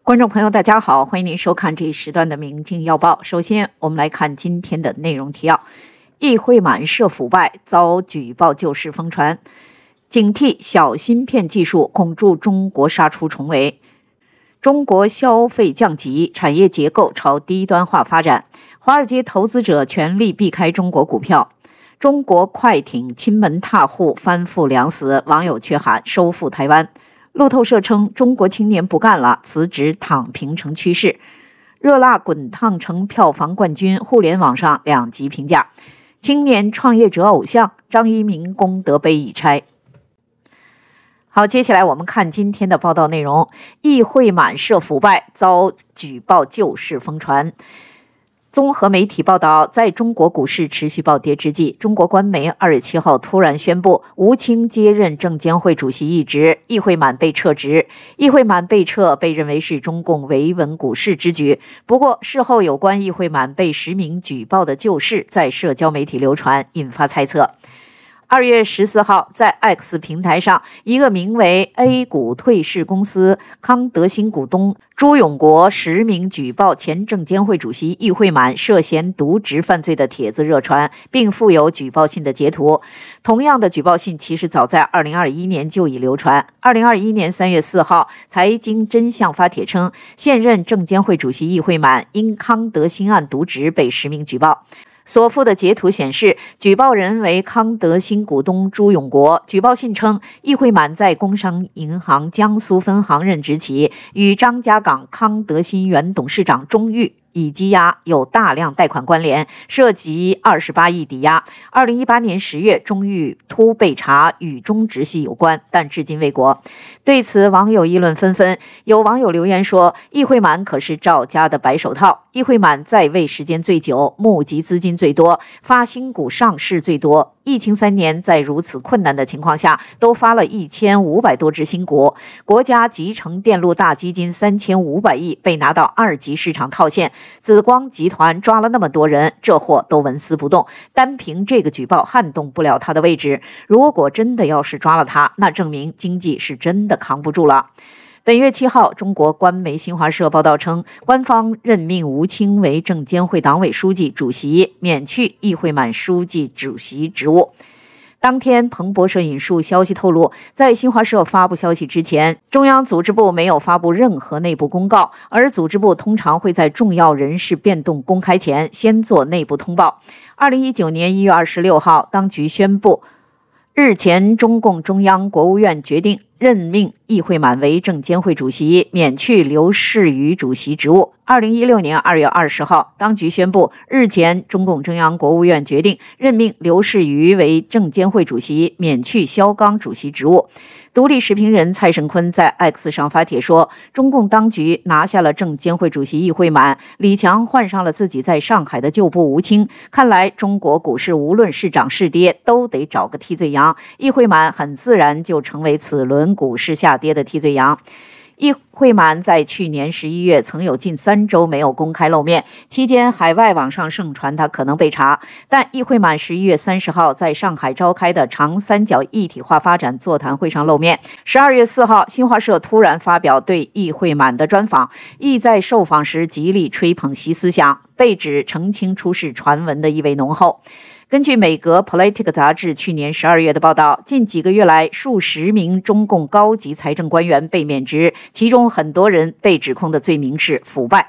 观众朋友，大家好，欢迎您收看这一时段的《明镜要报》。首先，我们来看今天的内容提要：易会满涉腐败，遭举报救市疯传；警惕小芯片技术恐助中国杀出重围；中国消费降级，产业结构朝低端化发展；华尔街投资者全力避开中国股票；中国快艇亲门踏户，翻覆两死，网友却喊收复台湾。路透社称，中国青年不干了，辞职躺平成趋势。热辣滚烫成票房冠军，互联网上两极评价。青年创业者偶像张一鸣功德碑已拆。好，接下来我们看今天的报道内容：易会满涉腐败，遭举报救市疯传。综合媒体报道，在中国股市持续暴跌之际，中国官媒2月7号突然宣布，吴清接任证监会主席一职，易会满被撤职。易会满被撤被认为是中共维稳股市之举。不过，事后有关易会满被实名举报的旧事在社交媒体流传，引发猜测。2月14号，在 X 平台上，一个名为 A 股退市公司康德新股东朱永国实名举报前证监会主席易会满涉嫌渎职犯罪的帖子热传，并附有举报信的截图。同样的举报信其实早在2021年就已流传。2021年3月4号，财经真相发帖称，现任证监会主席易会满因康德新案渎职被实名举报。所附的截图显示，举报人为康德新股东朱永国。举报信称，易会满在工商银行江苏分行任职起，与张家港康德新原董事长钟玉以积压有大量贷款关联，涉及28亿抵押。2018年10月，钟玉突被查与中直系有关，但至今未果。对此，网友议论纷纷。有网友留言说，易会满可是赵家的白手套。易会满在位时间最久，募集资金最多，发新股上市最多。疫情3年，在如此困难的情况下，都发了1500多只新股。国家集成电路大基金3500亿被拿到2级市场套现。紫光集团抓了那么多人，这货都纹丝不动，单凭这个举报撼动不了他的位置。如果真的要是抓了他，那证明经济是真的扛不住了。本月7号，中国官媒新华社报道称，官方任命吴清为证监会党委书记、主席，免去易会满书记、主席职务。当天，彭博社引述消息透露，在新华社发布消息之前，中央组织部没有发布任何内部公告，而组织部通常会在重要人事变动公开前先做内部通报。2019年1月26号，当局宣布，日前中共中央、国务院决定任命易会满为证监会主席，免去刘士余主席职务。2016年2月20号，当局宣布，日前中共中央、国务院决定任命刘士余为证监会主席，免去肖钢主席职务。独立时评人蔡胜坤在 X 上发帖说，中共当局拿下了证监会主席易会满，李强换上了自己在上海的旧部吴清。看来中国股市无论是涨是跌，都得找个替罪羊，易会满很自然就成为此轮股市下跌的替罪羊。易会满在去年11月曾有近3周没有公开露面，期间海外网上盛传他可能被查，但易会满11月30号在上海召开的长三角一体化发展座谈会上露面。12月4号，新华社突然发表对易会满的专访，易在受访时极力吹捧习思想，被指澄清出事传闻的意味浓厚。根据美国 Politico 杂志去年12月的报道，近几个月来，数十名中共高级财政官员被免职，其中很多人被指控的罪名是腐败。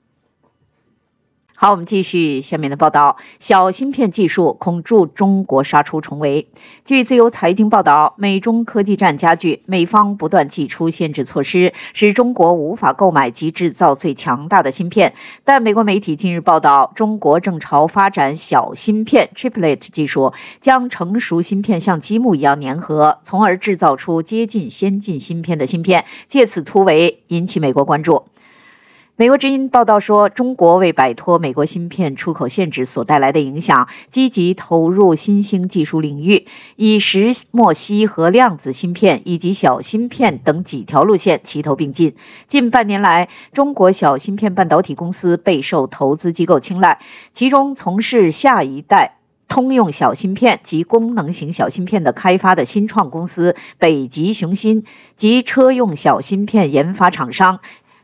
好，我们继续下面的报道。小芯片技术恐助中国杀出重围。据自由财经报道，美中科技战加剧，美方不断祭出限制措施，使中国无法购买及制造最强大的芯片。但美国媒体近日报道，中国正朝发展小芯片 Chiplet 技术，将成熟芯片像积木一样粘合，从而制造出接近先进芯片的芯片，借此突围，引起美国关注。美国之音报道说，中国为摆脱美国芯片出口限制所带来的影响，积极投入新兴技术领域，以石墨烯和量子芯片以及小芯片等几条路线齐头并进。近半年来，中国小芯片半导体公司备受投资机构青睐，其中从事下一代通用小芯片及功能型小芯片的开发的新创公司北极雄芯及车用小芯片研发厂商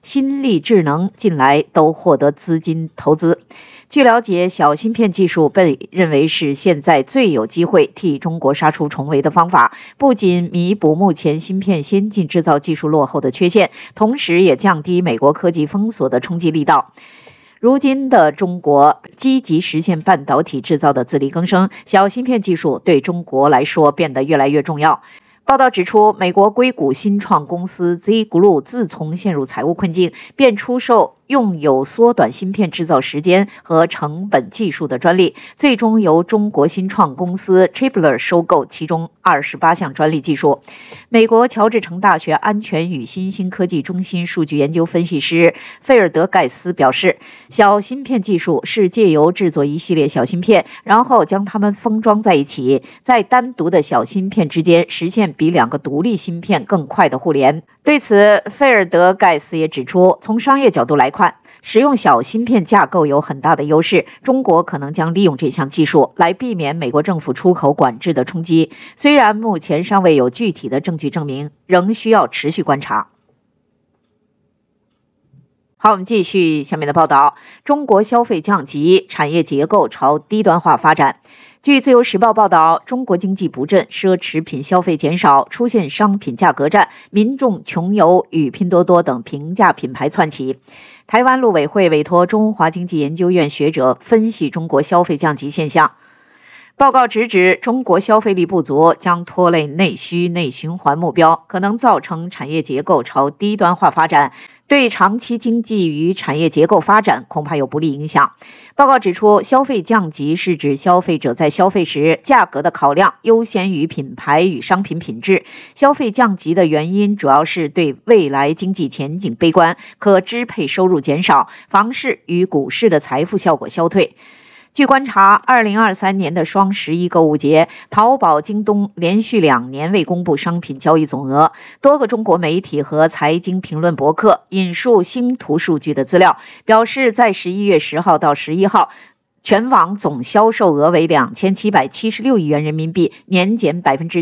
新力智能近来都获得资金投资。据了解，小芯片技术被认为是现在最有机会替中国杀出重围的方法，不仅弥补目前芯片先进制造技术落后的缺陷，同时也降低美国科技封锁的冲击力道。如今的中国积极实现半导体制造的自力更生，小芯片技术对中国来说变得越来越重要。报道指出，美国硅谷新创公司 Z-Group 自从陷入财务困境，便出售用有缩短芯片制造时间和成本技术的专利，最终由中国新创公司 Tripler 收购其中28项专利技术。美国乔治城大学安全与新兴科技中心数据研究分析师费尔德盖斯表示，小芯片技术是借由制作一系列小芯片，然后将它们封装在一起，在单独的小芯片之间实现比2个独立芯片更快的互联。对此，费尔德盖斯也指出，从商业角度来看，使用小芯片架构有很大的优势，中国可能将利用这项技术来避免美国政府出口管制的冲击。虽然目前尚未有具体的证据证明，仍需要持续观察。好，我们继续下面的报道。中国消费降级，产业结构朝低端化发展。据自由时报报道，中国经济不振，奢侈品消费减少，出现商品价格战，民众穷游与拼多多等平价品牌窜起。台湾陆委会委托中华经济研究院学者分析中国消费降级现象。报告直指，中国消费力不足将拖累内需内循环目标，可能造成产业结构朝低端化发展，对长期经济与产业结构发展恐怕有不利影响。报告指出，消费降级是指消费者在消费时价格的考量优先于品牌与商品品质。消费降级的原因主要是对未来经济前景悲观，可支配收入减少，房市与股市的财富效果消退。据观察，2023年的双11购物节，淘宝、京东连续2年未公布商品交易总额。多个中国媒体和财经评论博客引述星图数据的资料，表示在11月10号到11号，全网总销售额为2776亿元人民币，年减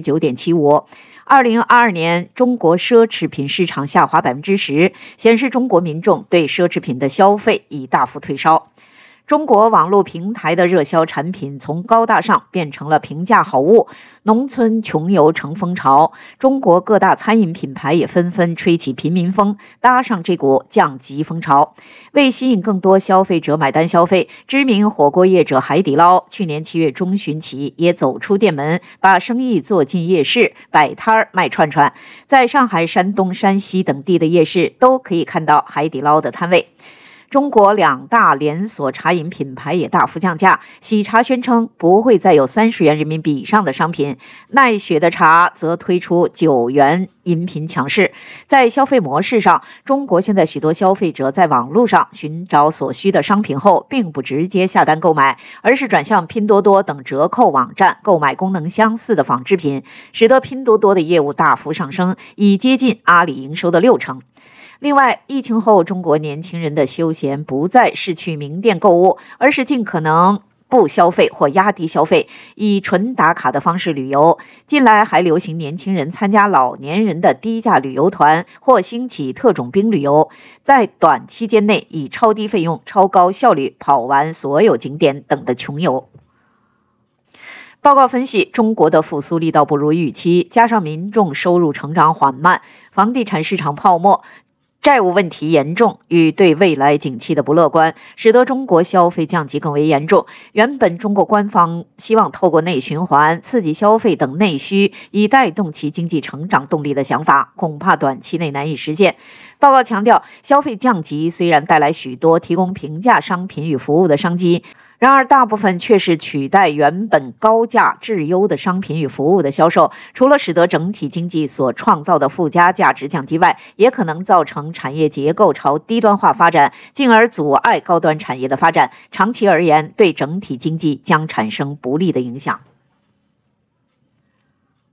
9.75%。2022年，中国奢侈品市场下滑10%，显示中国民众对奢侈品的消费已大幅退烧。中国网络平台的热销产品从高大上变成了平价好物，农村穷游成风潮。中国各大餐饮品牌也纷纷吹起平民风，搭上这股降级风潮。为吸引更多消费者买单消费，知名火锅业者海底捞去年7月中旬起也走出店门，把生意做进夜市，摆摊卖串串。在上海、山东、山西等地的夜市都可以看到海底捞的摊位。中国2大连锁茶饮品牌也大幅降价，喜茶宣称不会再有30元人民币以上的商品，奈雪的茶则推出9元饮品强势。在消费模式上，中国现在许多消费者在网络上寻找所需的商品后，并不直接下单购买，而是转向拼多多等折扣网站购买功能相似的仿制品，使得拼多多的业务大幅上升，已接近阿里营收的60%。另外，疫情后，中国年轻人的休闲不再是去名店购物，而是尽可能不消费或压低消费，以纯打卡的方式旅游。近来还流行年轻人参加老年人的低价旅游团，或兴起特种兵旅游，在短期间内以超低费用、超高效率跑完所有景点等的穷游。报告分析，中国的复苏力道不如预期，加上民众收入成长缓慢，房地产市场泡沫，债务问题严重与对未来景气的不乐观，使得中国消费降级更为严重。原本中国官方希望透过内循环、刺激消费等内需，以带动其经济成长动力的想法，恐怕短期内难以实现。报告强调，消费降级虽然带来许多提供平价商品与服务的商机，然而大部分却是取代原本高价质优的商品与服务的销售，除了使得整体经济所创造的附加价值降低外，也可能造成产业结构朝低端化发展，进而阻碍高端产业的发展。长期而言，对整体经济将产生不利的影响。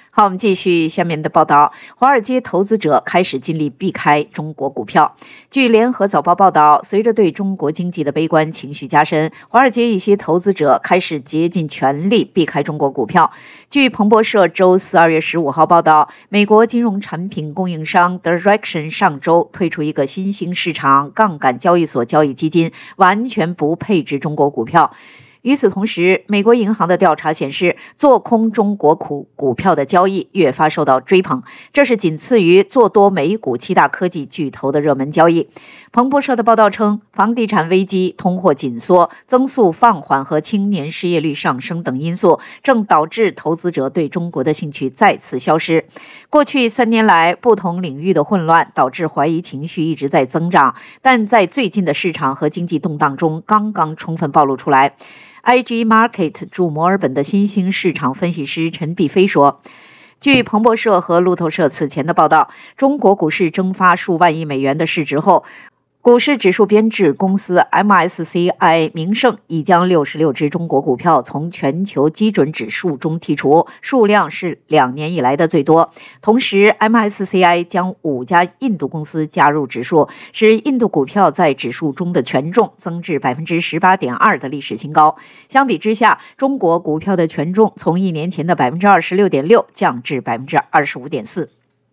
好，我们继续下面的报道。华尔街投资者开始尽力避开中国股票。据联合早报报道，随着对中国经济的悲观情绪加深，华尔街一些投资者开始竭尽全力避开中国股票。据彭博社周四2月15号报道，美国金融产品供应商 Direction 上周推出一个新兴市场杠杆交易所交易基金，完全不配置中国股票。与此同时，美国银行的调查显示，做空中国股票的交易越发受到追捧，这是仅次于做多美股7大科技巨头的热门交易。彭博社的报道称，房地产危机、通货紧缩、增速放缓和青年失业率上升等因素，正导致投资者对中国的兴趣再次消失。过去3年来，不同领域的混乱导致怀疑情绪一直在增长，但在最近的市场和经济动荡中刚刚充分暴露出来。IG Market 驻墨尔本的新兴市场分析师陈碧飞说，据彭博社和路透社此前的报道，中国股市蒸发数万亿美元的市值后，股市指数编制公司 MSCI 名胜已将66只中国股票从全球基准指数中剔除，数量是2年以来的最多。同时 MSCI 将5家印度公司加入指数，使印度股票在指数中的权重增至 18.2% 的历史新高。相比之下，中国股票的权重从1年前的 26.6% 降至 25.4%。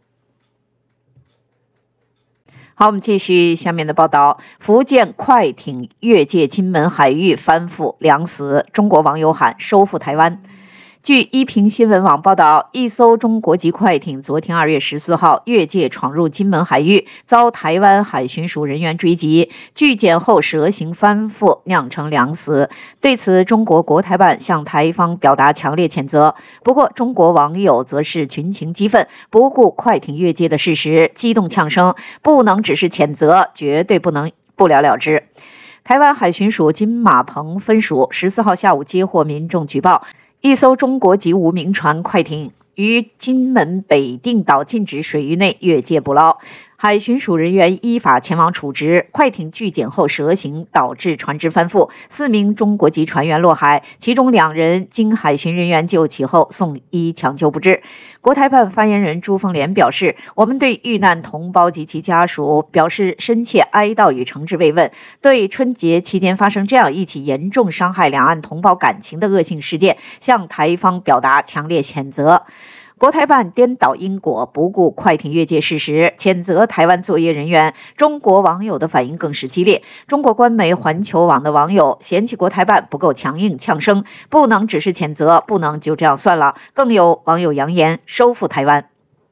好，我们继续下面的报道。福建快艇越界金门海域翻覆2死，中国网友喊收复台湾。据一平新闻网报道，一艘中国籍快艇昨天2月14号越界闯入金门海域，遭台湾海巡署人员追击，拒检后蛇形翻覆，酿成2死。对此，中国国台办向台方表达强烈谴责。不过，中国网友则是群情激愤，不顾快艇越界的事实，激动呛声：不能只是谴责，绝对不能不了了之。台湾海巡署金马棚分署14号下午接获民众举报，一艘中国籍无名船快艇于金门北定岛禁止水域内越界捕捞，海巡署人员依法前往处置，快艇拒检后蛇行，导致船只翻覆，4名中国籍船员落海，其中2人经海巡人员救起后送医抢救不治。国台办发言人朱凤莲表示，我们对遇难同胞及其家属表示深切哀悼与诚挚慰问，对春节期间发生这样一起严重伤害两岸同胞感情的恶性事件，向台方表达强烈谴责。国台办颠倒因果，不顾快艇越界事实，谴责台湾作业人员。中国网友的反应更是激烈。中国官媒环球网的网友嫌弃国台办不够强硬，呛声不能只是谴责，不能就这样算了。更有网友扬言收复台湾。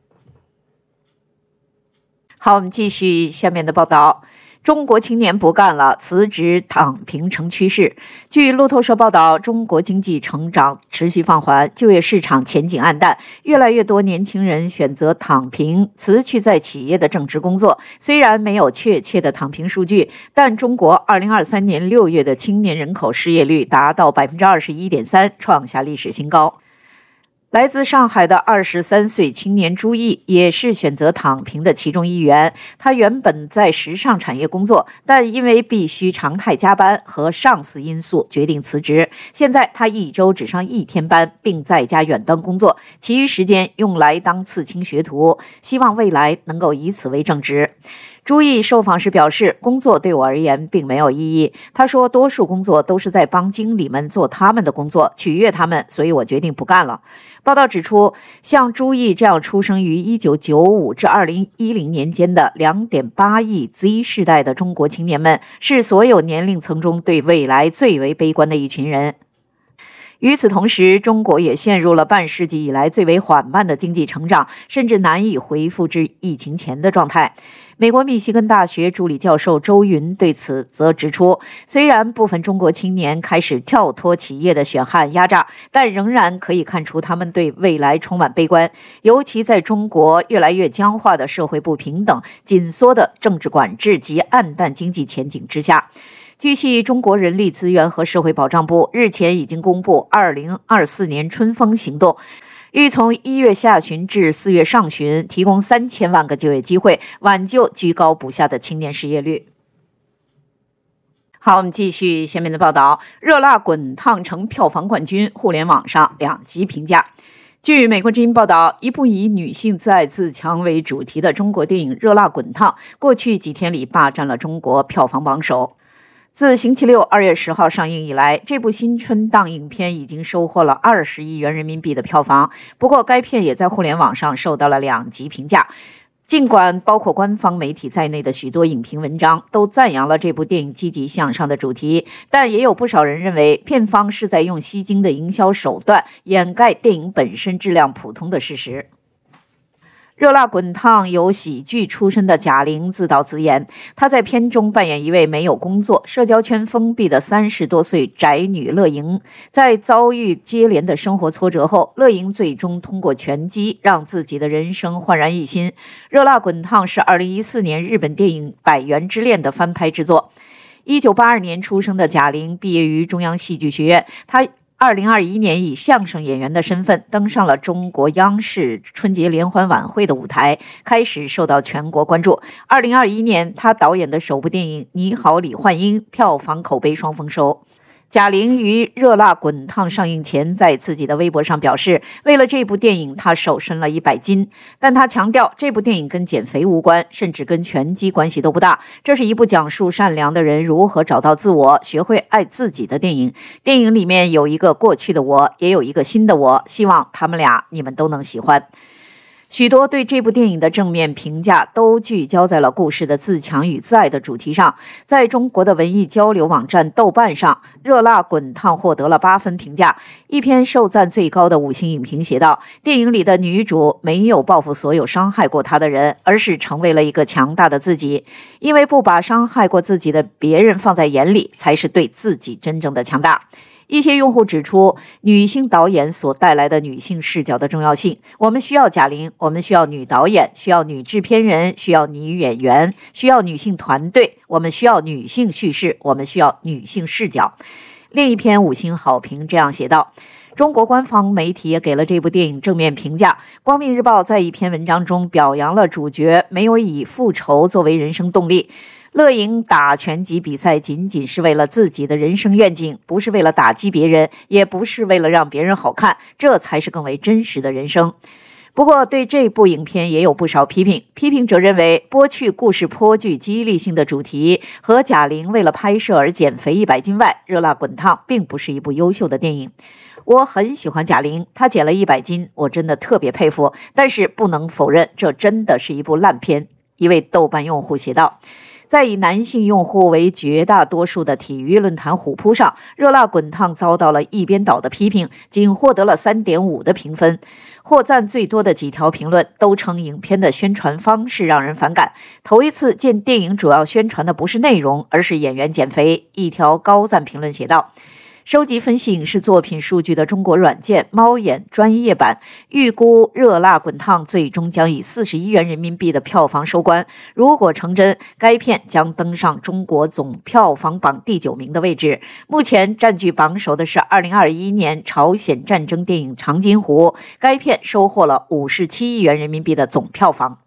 好，我们继续下面的报道。中国青年不干了，辞职躺平成趋势。据路透社报道，中国经济成长持续放缓，就业市场前景暗淡，越来越多年轻人选择躺平，辞去在企业的正职工作。虽然没有确切的躺平数据，但中国2023年6月的青年人口失业率达到 21.3%， 创下历史新高。来自上海的23岁青年朱毅也是选择躺平的其中一员。他原本在时尚产业工作，但因为必须常态加班和上司因素决定辞职。现在他一周只上1天班，并在家远端工作，其余时间用来当刺青学徒，希望未来能够以此为正职。朱毅受访时表示，工作对我而言并没有意义。他说，多数工作都是在帮经理们做他们的工作，取悦他们，所以我决定不干了。报道指出，像朱毅这样出生于1995至2010年间的 2.8 亿 Z 世代的中国青年们，是所有年龄层中对未来最为悲观的一群人。与此同时，中国也陷入了半世纪以来最为缓慢的经济成长，甚至难以恢复至疫情前的状态。美国密西根大学助理教授周云对此则指出，虽然部分中国青年开始跳脱企业的选汉压榨，但仍然可以看出他们对未来充满悲观，尤其在中国越来越僵化的社会不平等、紧缩的政治管制及暗淡经济前景之下。据悉，中国人力资源和社会保障部日前已经公布2024年春风行动，欲从1月下旬至4月上旬提供3000万个就业机会，挽救居高不下的青年失业率。好，我们继续下面的报道。热辣滚烫成票房冠军，互联网上两极评价。 据美国之音报道，一部以女性自爱自强为主题的中国电影《热辣滚烫》过去几天里霸占了中国票房榜首。自星期六2月10号上映以来，这部新春档影片已经收获了20亿元人民币的票房。不过，该片也在互联网上受到了两极评价。尽管包括官方媒体在内的许多影评文章都赞扬了这部电影积极向上的主题，但也有不少人认为片方是在用吸睛的营销手段掩盖电影本身质量普通的事实。热辣滚烫由喜剧出身的贾玲自导自演，她在片中扮演一位没有工作、社交圈封闭的30多岁宅女乐莹。在遭遇接连的生活挫折后，乐莹最终通过拳击让自己的人生焕然一新。热辣滚烫是2014年日本电影《百元之恋》的翻拍之作。1982年出生的贾玲毕业于中央戏剧学院，她2021年以相声演员的身份登上了中国央视春节联欢晚会的舞台，开始受到全国关注。2021年，他导演的首部电影《你好，李焕英》票房口碑双丰收。贾玲于《热辣滚烫》上映前在自己的微博上表示，为了这部电影她瘦身了100斤，但她强调这部电影跟减肥无关，甚至跟拳击关系都不大。这是一部讲述善良的人如何找到自我、学会爱自己的电影。电影里面有一个过去的我，也有一个新的我，希望他们俩你们都能喜欢。许多对这部电影的正面评价都聚焦在了故事的自强与自爱的主题上。在中国的文艺交流网站豆瓣上，《热辣滚烫》获得了8分评价。一篇受赞最高的5星影评写道，电影里的女主没有报复所有伤害过她的人，而是成为了一个强大的自己。因为不把伤害过自己的别人放在眼里，才是对自己真正的强大。一些用户指出，女性导演所带来的女性视角的重要性。我们需要贾玲，我们需要女导演，需要女制片人，需要女演员，需要女性团队，我们需要女性叙事，我们需要女性视角。另一篇5星好评这样写道。中国官方媒体也给了这部电影正面评价。光明日报在一篇文章中表扬了主角没有以复仇作为人生动力。乐莹打拳击比赛仅仅是为了自己的人生愿景，不是为了打击别人，也不是为了让别人好看，这才是更为真实的人生。不过，对这部影片也有不少批评。批评者认为，剥去故事颇具激励性的主题和贾玲为了拍摄而减肥100斤外，《热辣滚烫》并不是一部优秀的电影。我很喜欢贾玲，她减了100斤，我真的特别佩服。但是不能否认，这真的是一部烂片。一位豆瓣用户写道。在以男性用户为绝大多数的体育论坛虎扑上，《热辣滚烫》遭到了一边倒的批评，仅获得了3.5的评分。获赞最多的几条评论都称影片的宣传方式让人反感。头一次见电影主要宣传的不是内容，而是演员减肥。一条高赞评论写道。收集分析影视作品数据的中国软件猫眼专业版预估《热辣滚烫》最终将以40亿元人民币的票房收官。如果成真，该片将登上中国总票房榜第9名的位置。目前占据榜首的是2021年朝鲜战争电影《长津湖》，该片收获了57亿元人民币的总票房。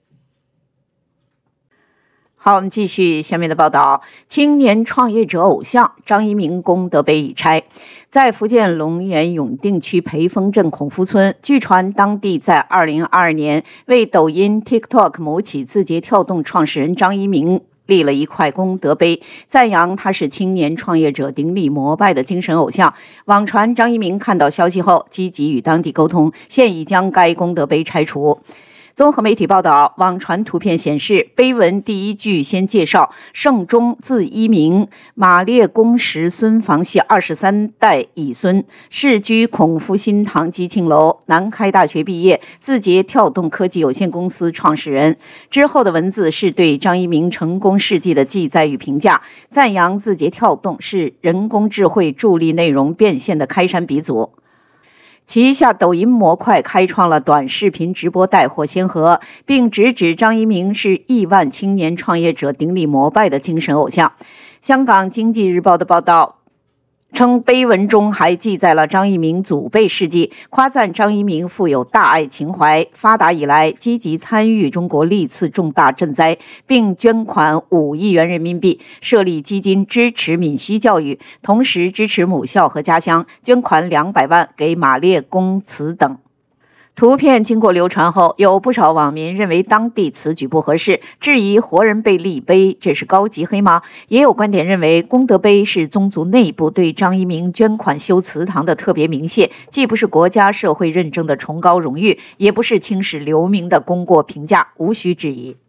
好，我们继续下面的报道。青年创业者偶像张一鸣功德碑已拆，在福建龙岩永定区培丰镇孔夫村，据传当地在2022年为抖音、TikTok 某企字节跳动创始人张一鸣立了一块功德碑，赞扬他是青年创业者顶礼膜拜的精神偶像。网传张一鸣看到消息后，积极与当地沟通，现已将该功德碑拆除。综合媒体报道，网传图片显示，碑文第一句先介绍圣宗字一鸣，马列公时孙房系23代乙孙，世居孔夫新堂吉庆楼，南开大学毕业，字节跳动科技有限公司创始人。之后的文字是对张一鸣成功事迹的记载与评价，赞扬字节跳动是人工智慧助力内容变现的开山鼻祖。旗下抖音模块开创了短视频直播带货先河，并直指张一鸣是亿万青年创业者顶礼膜拜的精神偶像。香港经济日报的报道称，碑文中还记载了张一鸣祖辈事迹，夸赞张一鸣富有大爱情怀，发达以来积极参与中国历次重大赈灾，并捐款5亿元人民币，设立基金支持闽西教育，同时支持母校和家乡，捐款200万给马列公祠等。 图片经过流传后，有不少网民认为当地此举不合适，质疑活人被立碑，这是高级黑吗？也有观点认为，功德碑是宗族内部对张一鸣捐款修祠堂的特别鸣谢，既不是国家社会认证的崇高荣誉，也不是青史留名的功过评价，无需质疑。